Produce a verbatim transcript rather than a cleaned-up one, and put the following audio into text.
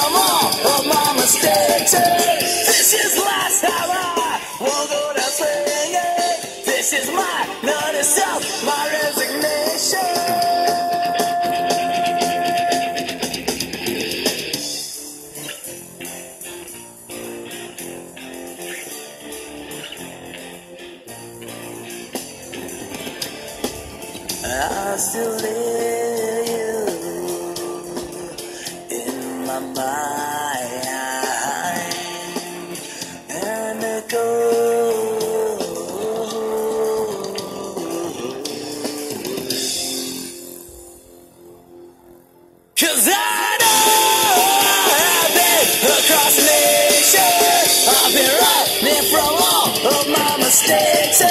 from all of my mistakes. This is the last time I won't go down swinging. This is my bloody self, my resignation. I still live you in my mind, and it goes. 'Cause I know I've been across the nation. I've been running from all of my mistakes.